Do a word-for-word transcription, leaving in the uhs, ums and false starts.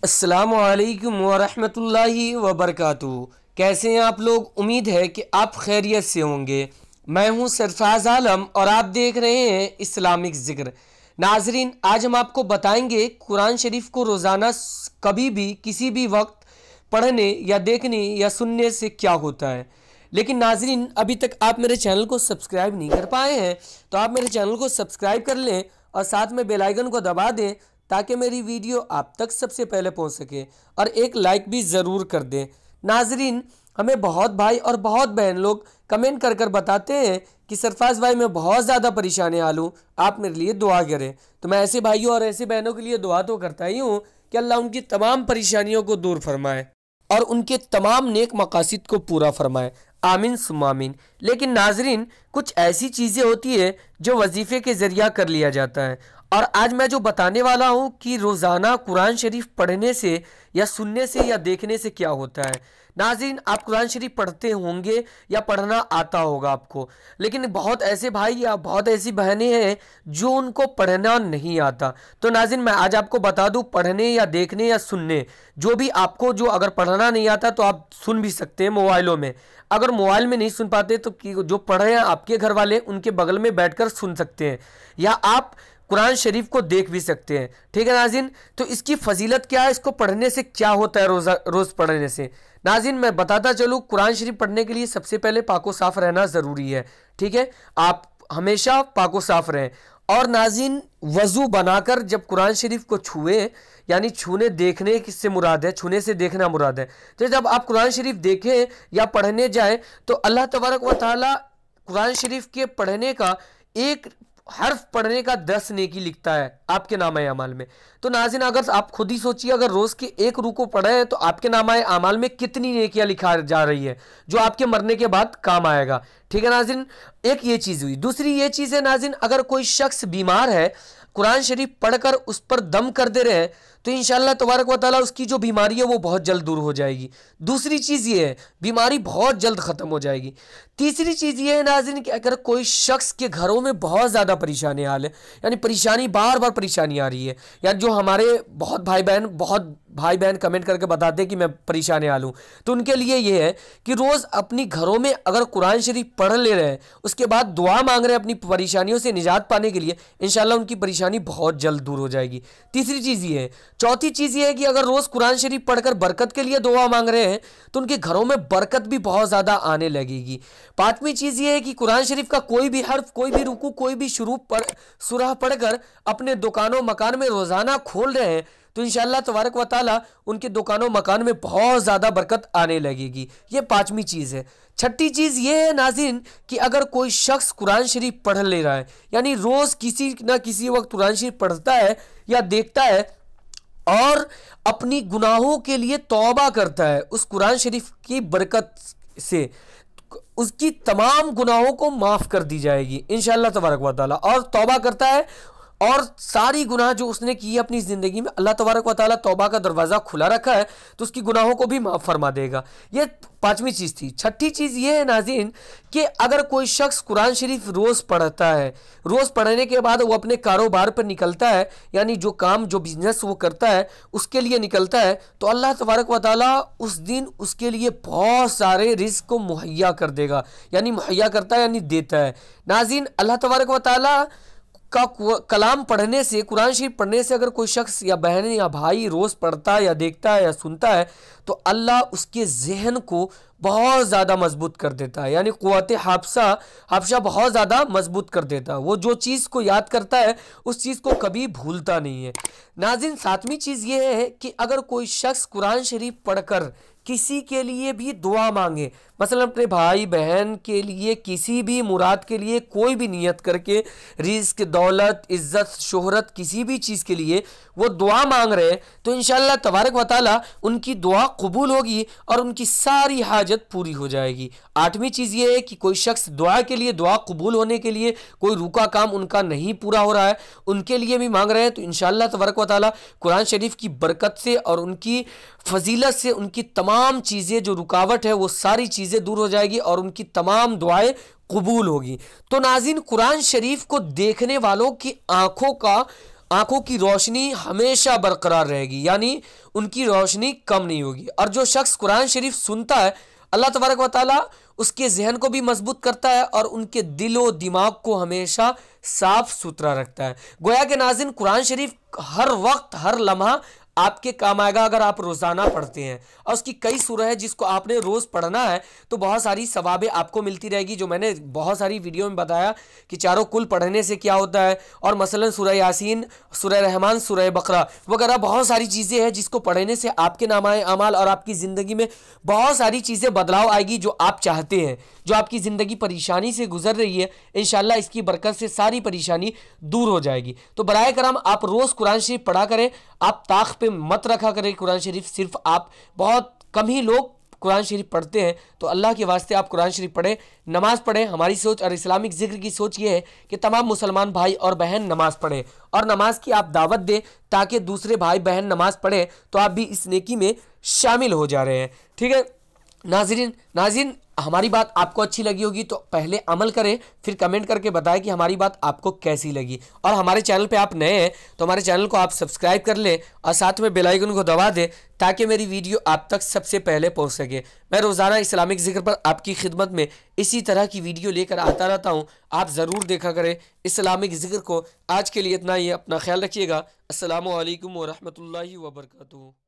السلام علیکم ورحمۃ اللہ وبرکاتہ۔ کیسے ہیں آپ لوگ؟ امید ہے کہ آپ خیریت سے ہوں گے۔ میں ہوں سرفراز عالم اور آپ دیکھ رہے ہیں اسلامک ذکر۔ ناظرین، آج ہم آپ کو بتائیں گے قرآن شریف کو روزانہ کبھی بھی کسی بھی وقت پڑھنے یا دیکھنے یا سننے سے کیا ہوتا ہے۔ لیکن ناظرین، ابھی تک آپ میرے چینل کو سبسکرائب نہیں کر پائے ہیں تو آپ میرے چینل کو سبسکرائب کر لیں اور ساتھ میں بیل آئیکن کو دبا دیں تاکہ میری ویڈیو آپ تک سب سے پہلے پہنچ سکے، اور ایک لائک بھی ضرور کر دیں۔ ناظرین، ہمیں بہت بھائی اور بہت بہن لوگ کمنٹ کر کر بتاتے ہیں کہ سرفراز بھائی میں بہت زیادہ پریشان حال ہوں، آپ میرے لیے دعا کریں۔ تو میں ایسے بھائیوں اور ایسے بہنوں کے لیے دعا تو کرتا ہی ہوں کہ اللہ ان کی تمام پریشانیوں کو دور فرمائے اور ان کے تمام نیک مقاصد کو پورا فرمائے، آمین ثم آمین۔ لیکن ناظرین، کچھ ایسی چیزیں ہوتی ہیں جو وظیفے کے ذریعہ کر لیا جاتا ہے، اور آج میں جو بتانے والا ہوں کہ روزانہ قرآن شریف پڑھنے سے یا سننے سے یا دیکھنے سے کیا ہوتا ہے۔ ناظرین، آپ قرآن شریف پڑھتے ہوں گے یا پڑھنا آتا ہوگا آپ کو، لیکن بہت ایسے بھائی یا بہت ایسی بہنیں ہیں جو ان کو پڑھنا نہیں آتا۔ تو ناظرین، میں آج آپ کو بتا دوں، پڑھنے یا دیکھنے یا سننے، جو بھی آپ کو جو اگر پڑھنا نہیں آتا تو آپ سن بھی سکتے ہیں موبائلوں میں۔ اگر موبائل میں نہیں سن پاتے تو جو پڑھ رہے ہیں آپ کے گھر والے، ان کے بغل میں بیٹھ کر سن سکتے ہیں، یا آپ قرآن شریف کو دیکھ بھی سکتے ہیں۔ ٹھیک ہے ناظرین، تو اس کی فضیلت کیا ہے، اس کو پڑھنے سے کیا ہوتا ہے، روزہ روز پڑھنے سے؟ ناظرین، میں بتاتا چلوں، قرآن شریف پڑھنے کے لیے سب سے پہلے پاک و صاف رہنا ضروری ہے۔ ٹھیک ہے، آپ ہمیشہ پاک و صاف رہیں، اور ناظرین وضو بنا کر جب قرآن شریف کو چھوئیں، یعنی چھونے دیکھنے کس سے مراد ہے، چھونے سے دیکھنا مراد ہے، تو جب آپ قرآن شریف دیکھیں یا پڑھنے جائیں تو اللہ تبارک و تعالی قرآن شریف کے پڑھنے کا ایک حرف پڑھنے کا دس نیکی لکھتا ہے آپ کے نامہ اعمال میں۔ تو ناظرین، اگر آپ خود ہی سوچیے، اگر روز کے ایک رکوع پڑھے ہیں تو آپ کے نامہ اعمال میں کتنی نیکیاں لکھا جا رہی ہے، جو آپ کے مرنے کے بعد کام آئے گا۔ ٹھیک ہے ناظرین، ایک یہ چیز ہوئی۔ دوسری یہ چیز ہے ناظرین، اگر کوئی شخص بیمار ہے، قرآن شریف پڑھ کر اس پر دم کر دے رہے ہیں تو انشاءاللہ تبارک و تعالیٰ اس کی جو بیماری ہے وہ بہت جلد دور ہو جائے گی۔ دوسری چیز یہ ہے، بیماری بہت جلد ختم ہو جائے گی۔ تیسری چیز یہ ہے ناظرین کہ اگر کوئی شخص کے گھروں میں بہت زیادہ پریشانی حال ہے، یعنی پریشانی بار بار پریشانی آ رہی ہے، یعنی جو ہمارے بہت بھائی بہن بہت بھائی بہن کمنٹ کر کے بتاتے ہیں کہ میں پریشان حال ہوں، تو ان کے لیے یہ ہے کہ روز اپنی گھروں میں اگر قرآن شریف پڑھ لے رہے ہیں، اس کے بعد دعا مانگ رہے ہیں اپنی پریشانیوں سے نجات پانے کے لیے، انشاءاللہ ان کی پریشانی بہت جلد دور ہو جائے گی۔ تیسری چیز یہ ہے۔ چوتھی چیز یہ ہے کہ اگر روز قرآن شریف پڑھ کر برکت کے لیے دعا مانگ رہے ہیں تو ان کے گھروں میں برکت بھی بہت زیادہ آنے لگے گی۔ پانچویں چیز یہ ہے کہ قرآن شریف کا کوئی بھی حرف، کوئی بھی رکوع، کوئی بھی شروع پڑھ سورہ پڑھ کر اپنے دکانوں مکان میں روزانہ کھول رہے ہیں تو انشاءاللہ تبارک و تعالیٰ ان کے دکانوں مکان میں بہت زیادہ برکت آنے لگے گی۔ یہ پانچویں چیز ہے۔ چھٹی چیز یہ ہے ناظرین کہ اگر کوئی شخص قرآن شریف پڑھ لے رہا ہے، یعنی روز کسی نہ کسی وقت قرآن شریف پڑھتا ہے یا دیکھتا ہے اور اپنی گناہوں کے لیے توبہ کرتا ہے، اس قرآن شریف کی برکت سے اس کی تمام گناہوں کو معاف کر دی جائے گی انشاءاللہ تبارک و تعالیٰ، اور توبہ کرتا ہے اور ساری گناہ جو اس نے کی اپنی زندگی میں، اللہ تبارک و تعالیٰ توبہ کا دروازہ کھلا رکھا ہے تو اس کی گناہوں کو بھی معاف فرما دے گا۔ یہ پانچویں چیز تھی۔ چھٹی چیز یہ ہے ناظرین کہ اگر کوئی شخص قرآن شریف روز پڑھتا ہے، روز پڑھنے کے بعد وہ اپنے کاروبار پر نکلتا ہے، یعنی جو کام جو بزنس وہ کرتا ہے اس کے لیے نکلتا ہے، تو اللہ تبارک و تعالیٰ اس دن اس کے لیے بہت سارے رزق کو مہیا کر دے گا، یعنی مہیا کرتا ہے یعنی دیتا ہے۔ ناظرین، اللہ تبارک و تعالیٰ کا کلام پڑھنے سے، قرآن شریف پڑھنے سے اگر کوئی شخص یا بہن یا بھائی روز پڑھتا ہے یا دیکھتا ہے یا سنتا ہے تو اللہ اس کے ذہن کو بہت زیادہ مضبوط کر دیتا ہے، یعنی قوت حافظہ حافظہ بہت زیادہ مضبوط کر دیتا ہے۔ وہ جو چیز کو یاد کرتا ہے اس چیز کو کبھی بھولتا نہیں ہے۔ ناظرین، ساتویں چیز یہ ہے کہ اگر کوئی شخص قرآن شریف پڑھ کر کسی کے لیے بھی دعا مانگے، مثلا اپنے بھائی بہن کے لیے کسی بھی مراد کے لیے کوئی بھی نیت کر کے، رزق، دولت، عزت، شہرت، کسی بھی چیز کے لیے وہ دعا مانگ رہے تو انشاءاللہ تبارک و تعالیٰ ان کی دعا قبول ہوگی اور ان کی ساری حاجت پوری ہو جائے گی۔ آٹھویں چیز یہ ہے کہ کوئی شخص دعا کے لیے، دعا قبول ہونے کے لیے کوئی رکا کام ان کا نہیں پورا ہو رہا ہے، ان کے لیے بھی مانگ رہے ہیں تو انشاءاللہ تبارک و تعالیٰ قرآن شریف کی برکت سے اور ان کی فضیلت سے ان کی تمام چیزیں جو رکاوٹ ہے وہ ساری چیزیں دور ہو جائے گی اور ان کی تمام دعائیں قبول ہوگی۔ تو ناظرین، قرآن شریف کو دیکھنے والوں کی آنکھوں کا آنکھوں کی روشنی ہمیشہ برقرار رہے گی، یعنی ان کی روشنی کم نہیں ہوگی۔ اور جو شخص قرآن شریف سنتا ہے اللہ تبارک و تعالیٰ اس کے ذہن کو بھی مضبوط کرتا ہے اور ان کے دل و دماغ کو ہمیشہ صاف ستھرا رکھتا ہے۔ گویا کہ ناظرین قرآن شریف ہر وقت ہر لمحہ آپ کے کام آئے گا اگر آپ روزانہ پڑھتے ہیں، اور اس کی کئی سورہ ہے جس کو آپ نے روز پڑھنا ہے تو بہت ساری ثوابیں آپ کو ملتی رہے گی، جو میں نے بہت ساری ویڈیو میں بتایا کہ چاروں کل پڑھنے سے کیا ہوتا ہے، اور مثلا سورہ یاسین، سورہ رحمان، سورہ بقرہ وغیرہ بہت ساری چیزیں ہیں جس کو پڑھنے سے آپ کے نامہ اعمال اور آپ کی زندگی میں بہت ساری چیزیں بدلاؤ آئے گی جو آپ چاہتے ہیں۔ جو آپ کی زندگی پریشانی سے گزر رہی ہے انشاءاللہ اس کی برکت سے ساری پریشانی دور ہو جائے گی۔ تو برائے کرم آپ روز قرآن شریف پڑھا کریں، آپ طاق پہ مت رکھا کریں قرآن شریف، صرف آپ بہت کم ہی لوگ قرآن شریف پڑھتے ہیں، تو اللہ کے واسطے آپ قرآن شریف پڑھیں، نماز پڑھیں۔ ہماری سوچ اور اسلامک ذکر کی سوچ یہ ہے کہ تمام مسلمان بھائی اور بہن نماز پڑھیں اور نماز کی آپ دعوت دیں تاکہ دوسرے بھائی بہن نماز پڑھیں تو آپ بھی اس نیکی میں شامل ہو جا رہے ہیں، ٹھیک ہے ناظرین۔ ناظرین ہماری بات آپ کو اچھی لگی ہوگی تو پہلے عمل کریں، پھر کمنٹ کر کے بتائیں کہ ہماری بات آپ کو کیسی لگی، اور ہمارے چینل پہ آپ نئے ہیں تو ہمارے چینل کو آپ سبسکرائب کر لیں اور ساتھ میں بیل آئیکن کو دبا دیں تاکہ میری ویڈیو آپ تک سب سے پہلے پہنچ سکے۔ میں روزانہ اسلامک ذکر پر آپ کی خدمت میں اسی طرح کی ویڈیو لے کر آتا رہتا ہوں، آپ ضرور دیکھا کریں اسلامک ذکر کو۔ آج کے لیے اتنا ہی ہے، اپنا خیال رکھیے گا۔ السلام علیکم ورحمۃ اللہ وبرکاتہ۔